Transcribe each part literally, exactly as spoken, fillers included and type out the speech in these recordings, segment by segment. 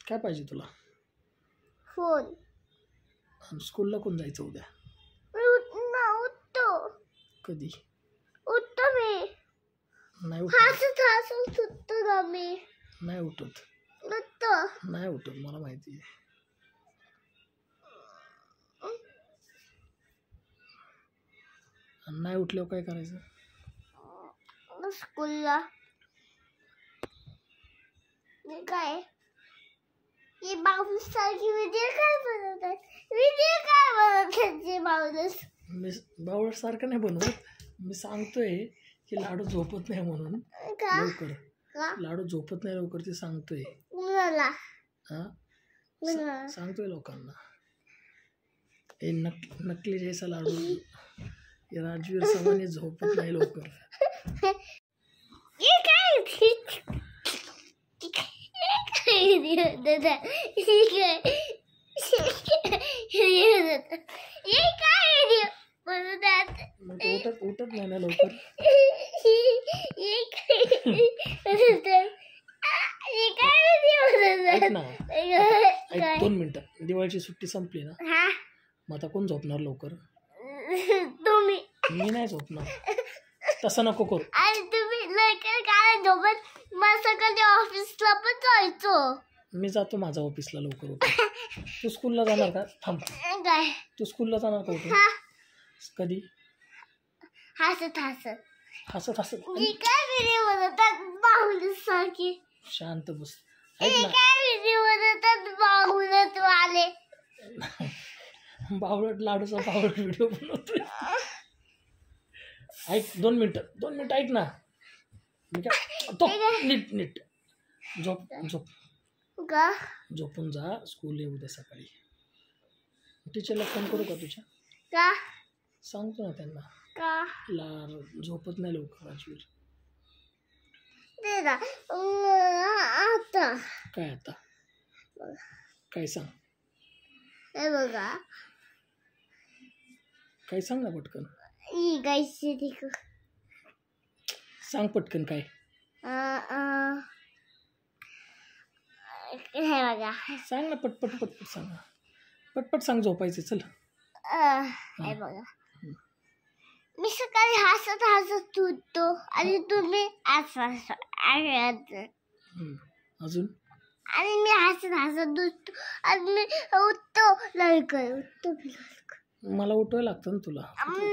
काय पाहिजे तुला? फोन. स्कूलला कोण जायचं उद्या? उठतो. कधी? उठतो मी. नाही उठत. हसत हसत उठतो ना मी. नाही उठत. उठतो. नाही उठत, मला माहिती आहे. नाही उठल्यावर काय करायचं? स्कूलला काय हे बाउन्स सारखी व्हिडिओ काय बनवतात? व्हिडिओ काय बनवतात जे बाउन्स? मी बावळ सारखं नाही बनवत. मी सांगतोय की लाडू झोपत नाही म्हणून लवकर. लाडू झोपत नाही लवकर ते सांगतोय. मला हा सांगतोय लोकांना. हे नक नकली जैसा लाडू राजवीर सवानी झोपत नाही लवकर. ये काय दादा ये काय ये काय बनवतात? उठत उठत नाही ना लवकर. ये काय बनवतात? ये काय ऐक ना, बनवतात? ऐक दोन मिनिटं. दिवाळीची सुट्टी संपली ना, हा मग आता कोण झोपणार लवकर? तुम्ही. मी नाही झोपणार. तसं नको करू. आणि तुम्ही लवकर काय झोपत? मला सकाळी ऑफिसला पण जायचं. मी जातो माझ्या ऑफिसला लवकर उठून. तू स्कूलला जाणार का? थांब. काय तू स्कूलला जाणार का उठून? कधी? हसत हसत हसत हसत. मी काय व्हिडिओ बनवतात बाहुलत सारखी? शांत बस. ऐक ना, काय व्हिडिओ बनवतात बाहुलत वाले? बावळट लाडूचा बावळट व्हिडिओ बनवतोय. ऐक दोन मिनिटं दोन मिनिटं ऐक ना. मी काय तो नीट नीट झोप झोप का झोपून जा. स्कूल आहे उद्या सकाळी. टीचरला फोन करू का तुझ्या? का सांगतो ना त्यांना. का ला झोपत नाही लवकर राजवीर. ते ना आता काय आता काय सांग? हे बघा काय सांग ना पटकन. ही गायची ठीक सांग पटकन काय. हे बघा सांग ना पटपट पटपट सांग ना. पटपट सांग. झोपायचं चल. हे बघा मी सकाळी हसत हसत उठतो आणि तुम्ही हसत अजून आणि मी हसत हसत उठतो आणि मी उठतो लवकर उठतो मला उठवायला लागतं ना तुला.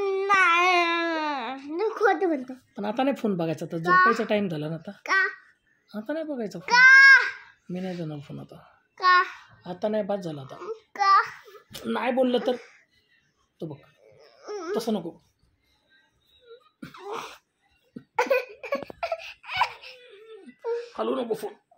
नाही खोटं म्हणतो. पण आता नाही फोन बघायचा. आता झोपायचा टाइम झाला ना. आता का आता नाही बघायचा फोन. मी नाही देणार फोन आता. का आता नाही बाद झाला. आता का नाही बोललं तर तो बघ तसं नको. हलवू नको फोन.